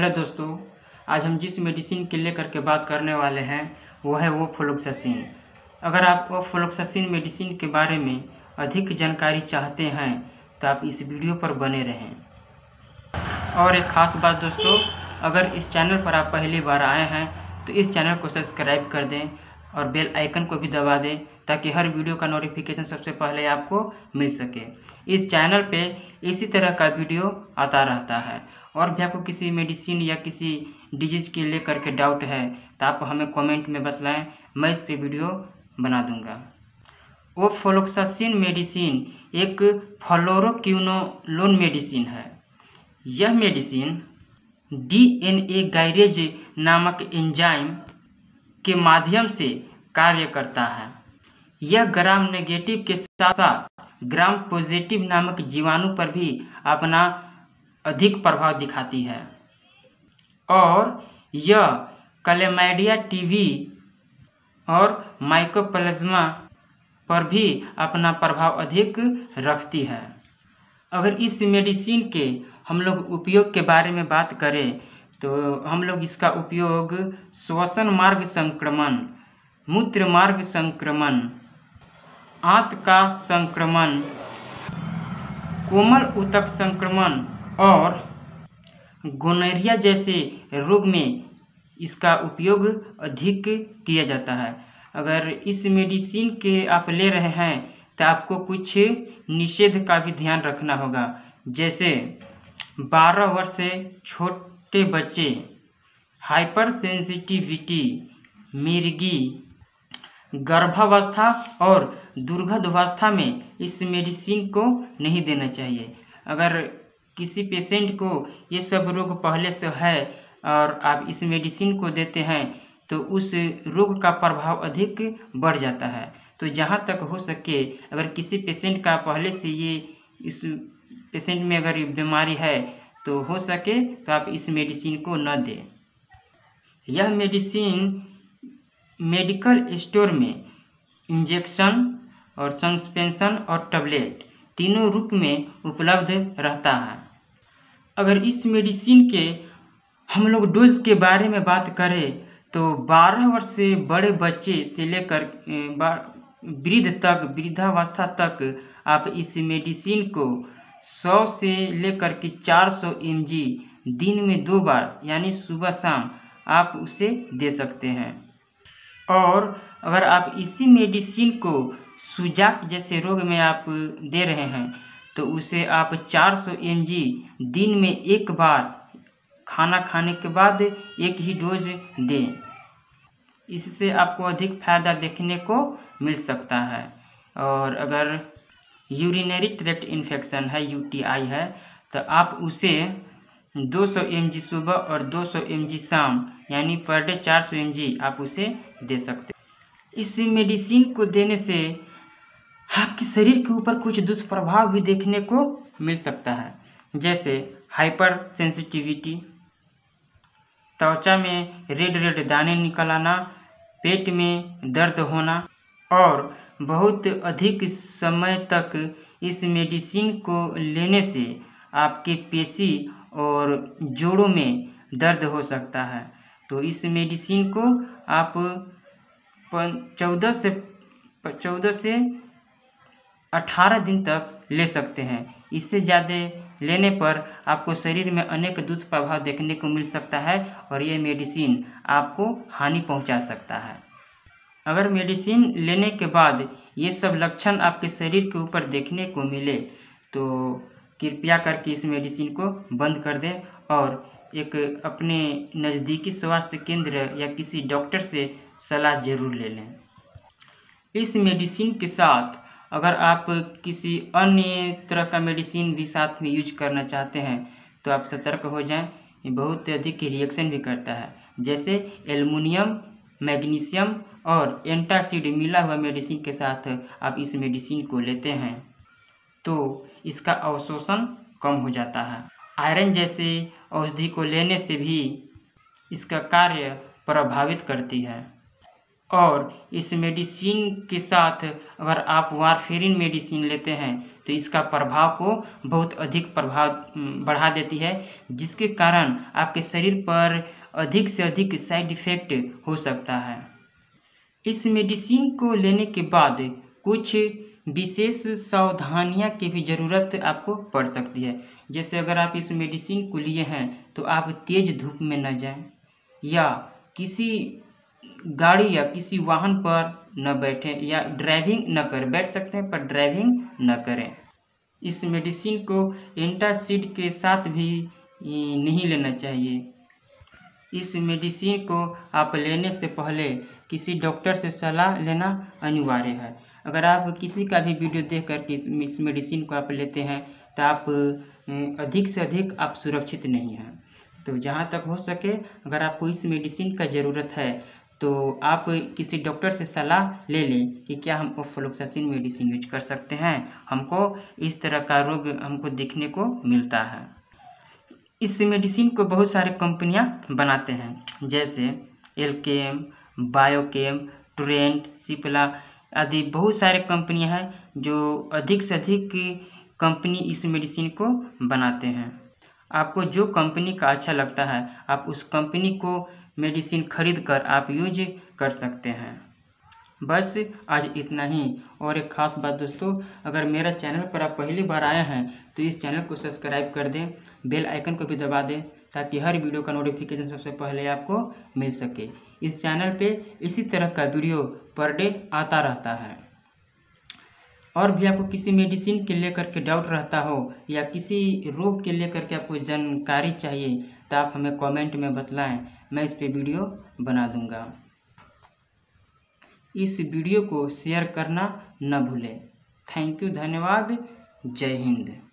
Hello दोस्तों, आज हम जिस मेडिसिन के लेकर के बात करने वाले हैं वो है ओफ्लोक्सासिन। अगर आप ओफ्लोक्सासिन मेडिसिन के बारे में अधिक जानकारी चाहते हैं तो आप इस वीडियो पर बने रहें। और एक ख़ास बात दोस्तों, अगर इस चैनल पर आप पहली बार आए हैं तो इस चैनल को सब्सक्राइब कर दें और बेल आइकन को भी दबा दें ताकि हर वीडियो का नोटिफिकेशन सबसे पहले आपको मिल सके। इस चैनल पे इसी तरह का वीडियो आता रहता है। और भी आपको किसी मेडिसिन या किसी डिजीज़ के लेकर के डाउट है तो आप हमें कमेंट में बताएं, मैं इस पे वीडियो बना दूंगा। ओफ्लोक्सासिन मेडिसिन एक फ्लोरोक्विनोलोन मेडिसिन है। यह मेडिसिन DNA गायरेज नामक एंजाइम के माध्यम से कार्य करता है। यह ग्राम नेगेटिव के साथ साथ ग्राम पॉजिटिव नामक जीवाणु पर भी अपना अधिक प्रभाव दिखाती है और यह क्लैमाइडिया टीबी और माइकोप्लाज्मा पर भी अपना प्रभाव अधिक रखती है। अगर इस मेडिसिन के हम लोग उपयोग के बारे में बात करें तो हम लोग इसका उपयोग श्वसन मार्ग संक्रमण, मूत्र मार्ग संक्रमण, आंत का संक्रमण, कोमल ऊतक संक्रमण और गोनोरिया जैसे रोग में इसका उपयोग अधिक किया जाता है। अगर इस मेडिसिन के आप ले रहे हैं तो आपको कुछ निषेध का भी ध्यान रखना होगा, जैसे 12 वर्ष से छोटे बच्चे, हाइपर सेंसिटिविटी, मिर्गी, गर्भावस्था और दुर्गंधावस्था में इस मेडिसिन को नहीं देना चाहिए। अगर किसी पेशेंट को ये सब रोग पहले से है और आप इस मेडिसिन को देते हैं तो उस रोग का प्रभाव अधिक बढ़ जाता है। तो जहाँ तक हो सके, अगर किसी पेशेंट का पहले से इस पेशेंट में अगर बीमारी है तो हो सके तो आप इस मेडिसिन को न दें। यह मेडिसिन मेडिकल स्टोर में इंजेक्शन और सस्पेंशन और टैबलेट तीनों रूप में उपलब्ध रहता है। अगर इस मेडिसिन के हम लोग डोज के बारे में बात करें तो 12 वर्ष से बड़े बच्चे से लेकर वृद्धावस्था तक आप इस मेडिसिन को 100 से लेकर के 400 mg दिन में 2 बार यानी सुबह शाम आप उसे दे सकते हैं। और अगर आप इसी मेडिसिन को सुजाक जैसे रोग में आप दे रहे हैं तो उसे आप 400 mg दिन में 1 बार खाना खाने के बाद एक ही डोज दें। इससे आपको अधिक फायदा देखने को मिल सकता है। और अगर यूरिनरी ट्रैक्ट इन्फेक्शन है, UTI है, तो आप उसे 200 mg सुबह और 200 mg शाम यानी पर डे 400 mg आप उसे दे सकते हैं। इस मेडिसिन को देने से आपके शरीर के ऊपर कुछ दुष्प्रभाव भी देखने को मिल सकता है, जैसे हाइपर सेंसिटिविटी, त्वचा में रेड दाने निकल आना, पेट में दर्द होना और बहुत अधिक समय तक इस मेडिसिन को लेने से आपके पेशी और जोड़ों में दर्द हो सकता है। तो इस मेडिसिन को आप 14 से 18 दिन तक ले सकते हैं। इससे ज़्यादा लेने पर आपको शरीर में अनेक दुष्प्रभाव देखने को मिल सकता है और ये मेडिसिन आपको हानि पहुंचा सकता है। अगर मेडिसिन लेने के बाद ये सब लक्षण आपके शरीर के ऊपर देखने को मिले तो कृपया करके इस मेडिसिन को बंद कर दें और एक अपने नज़दीकी स्वास्थ्य केंद्र या किसी डॉक्टर से सलाह जरूर ले लें। इस मेडिसिन के साथ अगर आप किसी अन्य तरह का मेडिसिन भी साथ में यूज करना चाहते हैं तो आप सतर्क हो जाएं। ये बहुत अधिक रिएक्शन भी करता है, जैसे एल्युमिनियम, मैग्नीशियम और एंटासिड मिला हुआ मेडिसिन के साथ आप इस मेडिसिन को लेते हैं तो इसका अवशोषण कम हो जाता है। आयरन जैसे औषधि को लेने से भी इसका कार्य प्रभावित करती है। और इस मेडिसिन के साथ अगर आप वारफेरिन मेडिसिन लेते हैं तो इसका प्रभाव को बहुत अधिक प्रभाव बढ़ा देती है, जिसके कारण आपके शरीर पर अधिक से अधिक साइड इफ़ेक्ट हो सकता है। इस मेडिसिन को लेने के बाद कुछ विशेष सावधानियां की भी ज़रूरत आपको पड़ सकती है। जैसे अगर आप इस मेडिसिन को लिए हैं तो आप तेज़ धूप में न जाएं या किसी गाड़ी या किसी वाहन पर न बैठें या ड्राइविंग न करें। बैठ सकते हैं पर ड्राइविंग न करें। इस मेडिसिन को एंटासिड के साथ भी नहीं लेना चाहिए। इस मेडिसिन को आप लेने से पहले किसी डॉक्टर से सलाह लेना अनिवार्य है। अगर आप किसी का भी वीडियो देख कर के इस मेडिसिन को आप लेते हैं तो आप अधिक से अधिक आप सुरक्षित नहीं हैं। तो जहाँ तक हो सके अगर आपको इस मेडिसिन का ज़रूरत है तो आप किसी डॉक्टर से सलाह ले लें कि क्या हम ओफ्लोक्सासिन मेडिसिन यूज कर सकते हैं, हमको इस तरह का रोग हमको देखने को मिलता है। इस मेडिसिन को बहुत सारे कंपनियां बनाते हैं, जैसे एल्केम, बायोकेम, टोरेंट, सिप्ला आदि बहुत सारे कंपनियां हैं जो अधिक से अधिक कंपनी इस मेडिसिन को बनाते हैं। आपको जो कंपनी का अच्छा लगता है आप उस कंपनी को मेडिसिन खरीद कर आप यूज कर सकते हैं। बस आज इतना ही। और एक ख़ास बात दोस्तों, अगर मेरा चैनल पर आप पहली बार आए हैं तो इस चैनल को सब्सक्राइब कर दें, बेल आइकन को भी दबा दें ताकि हर वीडियो का नोटिफिकेशन सबसे पहले आपको मिल सके। इस चैनल पे इसी तरह का वीडियो पर डे आता रहता है। और भी आपको किसी मेडिसिन के लेकर के डाउट रहता हो या किसी रोग के लेकर के आपको जानकारी चाहिए तो आप हमें कमेंट में बतलाएं, मैं इस पे वीडियो बना दूंगा। इस वीडियो को शेयर करना न भूलें। थैंक यू, धन्यवाद, जय हिंद।